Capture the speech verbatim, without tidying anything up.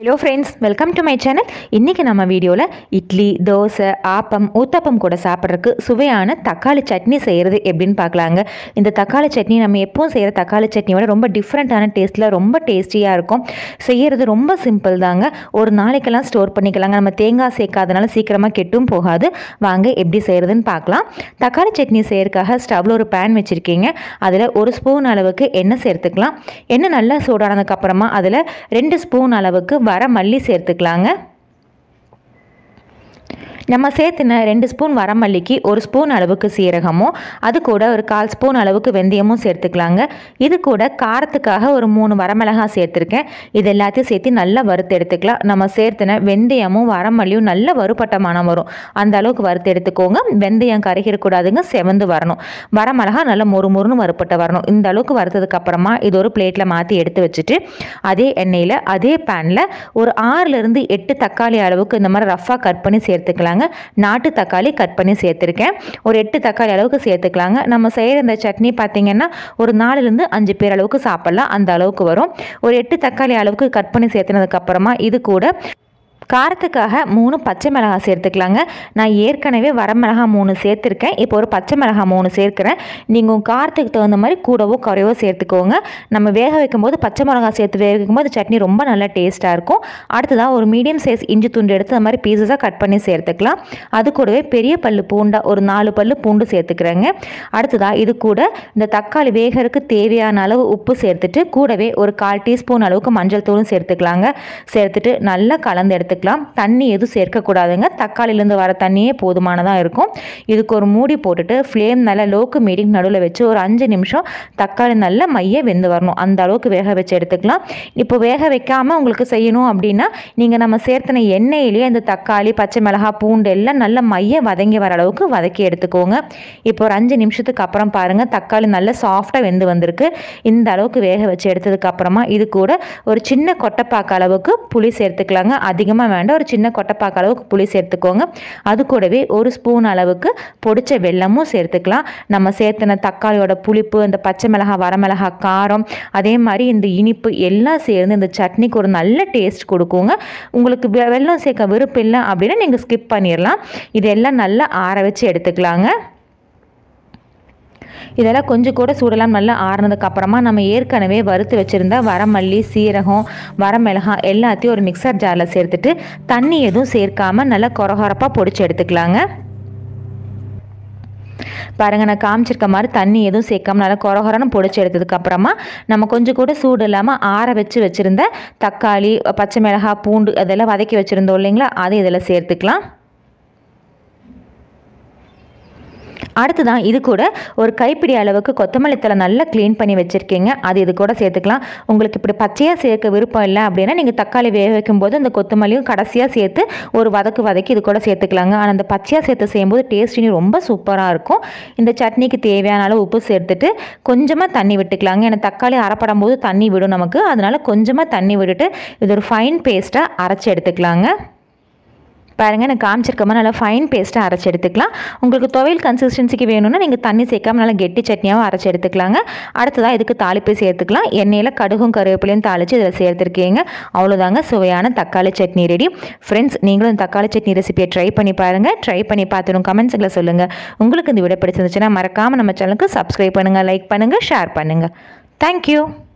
Hello friends, welcome to my channel. இன்னைக்கு நம்ம வீடியோல இட்லி, தோசை, ஆப்பம், ஊத்தப்பம் கூட சாப்பிட்றதுக்கு சுவையான தக்காளி சட்னி செய்யறது எப்படின்னு பார்க்கலாங்க. இந்த தக்காளி சட்னி நம்ம எப்பவும் செய்யற தக்காளி சட்னியோட ரொம்ப டிஃப்ரெண்டான டேஸ்ட்ல ரொம்ப டேஸ்டியா இருக்கும். செய்யறது ரொம்ப சிம்பிள் தாங்க. ஒரு நாளைக்கெல்லாம் ஸ்டோர் பண்ணிக்கலாங்க. நம்ம தேங்காய் சேர்க்காதனால சீக்கிரமா கெட்டும் போகாது. வாங்க எப்படி செய்யறதுன்னு பார்க்கலாம். தக்காளி சட்னி செய்யறதுக்காக ஸ்டவ்ல ஒரு பேன் வச்சிருக்கீங்க. அதுல ஒரு ஸ்பூன் அளவுக்கு எண்ணெய் சேர்த்துக்கலாம். எண்ணெய் நல்லா சூடானதுக்கு அப்புறமா அதுல ரெண்டு ஸ்பூன் அளவுக்கு வர மல்லி சேர்த்துக்கலாங்க. நம்ம சேர்த்துன ரெண்டு ஸ்பூன் வரமல்லிக்கு ஒரு ஸ்பூன் அளவுக்கு சீரகமும் அது கூட ஒரு கால் ஸ்பூன் அளவுக்கு வெந்தயமும் சேர்த்துக்கலாங்க. இது கூட காரத்துக்காக ஒரு மூணு வரமிளகாய் சேர்த்துருக்கேன். இது எல்லாத்தையும் சேர்த்து நல்லா வறுத்து எடுத்துக்கலாம். நம்ம சேர்த்துன வெந்தயமும் வரமல்லியும் நல்ல வறுபட்ட மனம் வரும். அந்த அளவுக்கு வறுத்து எடுத்துக்கோங்க. வெந்தயம் கருகிடக்கூடாதுங்க, செவந்து வரணும். வரமிளகாய் நல்லா மொறு மொறுன்னு வறுப்பட்ட வரணும். இந்த அளவுக்கு வறுத்ததுக்கு அப்புறமா இது ஒரு பிளேட்டில் மாற்றி எடுத்து வச்சுட்டு அதே எண்ணெயில் அதே பேனில் ஒரு ஆறுலேருந்து எட்டு தக்காளி அளவுக்கு இந்த மாதிரி ரஃபாக கட் பண்ணி சேர்த்துக்கலாங்க. நாட்டு தக்காளி கட் பண்ணி சேர்த்துருக்கேன். ஒரு எட்டு தக்காளி அளவுக்கு சேர்த்துக்கலாங்க. நம்ம செய்கிற இந்த சட்னி பார்த்தீங்கன்னா ஒரு நாலுலேருந்து அஞ்சு பேர் அளவுக்கு சாப்பிட்லாம். அந்த அளவுக்கு வரும். ஒரு எட்டு தக்காளி அளவுக்கு கட் பண்ணி சேர்த்துனதுக்கு அப்புறமா இது கூட காரத்துக்காக மூணு பச்சை மிளகாய் சேர்த்துக்கலாங்க. நான் ஏற்கனவே வரமிளகாய் மூணு சேர்த்துருக்கேன். இப்போ ஒரு பச்சை மிளகாய் மூணு சேர்க்குறேன். நீங்கள் உங்கள் காரத்துக்கு தகுந்த மாதிரி கூடவோ குறைவோ சேர்த்துக்கோங்க. நம்ம வேக வைக்கும்போது பச்சை மிளகாய் சேர்த்து வேக வைக்கும்போது சட்னி ரொம்ப நல்லா டேஸ்ட்டாக இருக்கும். அடுத்ததாக ஒரு மீடியம் சைஸ் இஞ்சி துண்டு எடுத்து அந்த மாதிரி பீஸஸாக கட் பண்ணி சேர்த்துக்கலாம். அது கூடவே பெரிய பல்லு பூண்டா ஒரு நாலு பல்லு பூண்டு சேர்த்துக்கிறேங்க. அடுத்ததாக இது கூட இந்த தக்காளி வேகிறதுக்கு தேவையான அளவு உப்பு சேர்த்துட்டு கூடவே ஒரு கால் டீஸ்பூன் அளவுக்கு மஞ்சள் தூளும் சேர்த்துக்கலாங்க. சேர்த்துட்டு நல்லா கலந்து எடுத்து தண்ணி எதுவும் சேர்க்கக்கூடாதுங்க. தக்காளிலேருந்து வர தண்ணியே போதுமானதாக இருக்கும். இதுக்கு ஒரு மூடி போட்டுட்டு ஃப்ளேம் நல்லா லோக்கு மீடியம் நடுவில் வச்சு ஒரு அஞ்சு நிமிஷம் தக்காளி நல்லா மைய வெந்து வரணும். அந்த அளவுக்கு வேக வச்சு எடுத்துக்கலாம். இப்போ வேக வைக்காமல் உங்களுக்கு செய்யணும் அப்படின்னா நீங்கள் நம்ம சேர்த்துன எண்ணெயிலேயே இந்த தக்காளி பச்சை மிளகாய் பூண்டு எல்லாம் நல்லா மைய வதங்கி வர அளவுக்கு வதக்கி எடுத்துக்கோங்க. இப்போ ஒரு அஞ்சு நிமிஷத்துக்கு அப்புறம் பாருங்கள் தக்காளி நல்லா சாஃப்டாக வெந்து வந்திருக்கு. இந்த அளவுக்கு வேக வச்சு எடுத்ததுக்கு அப்புறமா இது கூட ஒரு சின்ன கொட்டைப்பாக்கு அளவுக்கு புளி சேர்த்துக்கலாங்க. அதிகமாக வேண்டாம், ஒரு சின்ன கொட்டைப்பாக்கு அளவுக்கு புளி சேர்த்துக்கோங்க. அது கூடவே ஒரு ஸ்பூன் அளவுக்கு பொடிச்ச வெல்லமும் சேர்த்துக்கலாம். நம்ம சேர்த்துன தக்காளியோட புளிப்பு, இந்த பச்சை மிளகாய் வரமிளகாய் காரம், அதே மாதிரி இந்த இனிப்பு எல்லாம் சேர்ந்து இந்த சட்னிக்கு ஒரு நல்ல டேஸ்ட் கொடுக்குங்க. உங்களுக்கு வெல்லம் சேர்க்க விருப்பம் இல்லை அப்படின்னா நீங்கள் ஸ்கிப் பண்ணிடலாம். இதெல்லாம் நல்லா ஆற வச்சு எடுத்துக்கலாங்க. இதெல்லாம் கொஞ்சம் கூட சூடலாம் நல்லா ஆறுனதுக்கு அப்புறமா நம்ம ஏற்கனவே வறுத்து வச்சுருந்த வரமல்லி, சீரகம், வரமிளகாய் எல்லாத்தையும் ஒரு மிக்சர் ஜாரில் சேர்த்துட்டு தண்ணி எதுவும் சேர்க்காமல் நல்லா கொரகொரப்பாக பொடிச்சு எடுத்துக்கலாங்க. பாருங்கள், நான் காமிச்சிருக்க மாதிரி தண்ணி எதுவும் சேர்க்காம நல்லா கொரகொரன்னு பொடிச்சு எடுத்ததுக்கு அப்புறமா நம்ம கொஞ்சம் கூட சூடு இல்லாமல் ஆற வச்சு வச்சுருந்த தக்காளி, பச்சை மிளகாய், பூண்டு அதெல்லாம் வதக்கி வச்சுருந்தோம் இல்லைங்களா, அதை இதில் சேர்த்துக்கலாம். அடுத்துதான் இது கூட ஒரு கைப்பிடி அளவுக்கு கொத்தமல்லி தழை நல்லா க்ளீன் பண்ணி வச்சுருக்கீங்க. அது இது கூட சேர்த்துக்கலாம். உங்களுக்கு இப்படி பச்சையாக சேர்க்க விருப்பம் இல்லை அப்படின்னா நீங்கள் தக்காளி வேக வைக்கும்போது அந்த கொத்தமல்லியும் கடைசியாக சேர்த்து ஒரு வதக்கு வதக்கி இது கூட சேர்த்துக்கலாங்க. ஆனால் அந்த பச்சையாக சேர்த்து செய்யும்போது டேஸ்ட் இன்னும் ரொம்ப சூப்பராக இருக்கும். இந்த சட்னிக்கு தேவையான அளவு உப்பு சேர்த்துட்டு கொஞ்சமாக தண்ணி விட்டுக்கலாங்க. ஏன்னா தக்காளி அரைப்படும் போது தண்ணி விடும் நமக்கு. அதனால் கொஞ்சமாக தண்ணி விட்டுட்டு இது ஒரு ஃபைன் பேஸ்ட்டாக அரைச்சி எடுத்துக்கலாங்க. பாருங்கள், நான் காமிச்சிருக்க மாதிரி நல்லா ஃபைன் பேஸ்ட்டாக அரைச்சி எடுத்துக்கலாம். உங்களுக்கு துவையல் கன்சிஸ்டன்சிக்கு வேணும்னா நீங்கள் தண்ணி சேர்க்காம நல்லா கெட்டி சட்னியாகவும் அரைச்சி எடுத்துக்கலாங்க. அடுத்ததாக இதுக்கு தாளிப்பு சேர்த்துக்கலாம். எண்ணெயில் கடுகும் கருவேப்பிலையும் தாளித்து இதில் சேர்த்துருக்கீங்க. அவ்வளோதாங்க, சுவையான தக்காளி சட்னி ரெடி. ஃப்ரெண்ட்ஸ், நீங்களும் இந்த தக்காளி சட்னி ரெசிபியை ட்ரை பண்ணி பாருங்கள். ட்ரை பண்ணி பார்த்துடும் கமெண்ட்ஸில் சொல்லுங்கள். உங்களுக்கு இந்த வீடியோ பிடிச்சிருந்துச்சுன்னா மறக்காமல் நம்ம சேனலுக்கு சப்ஸ்கிரைப் பண்ணுங்கள், லைக் பண்ணுங்கள், ஷேர் பண்ணுங்கள். தேங்க்யூ.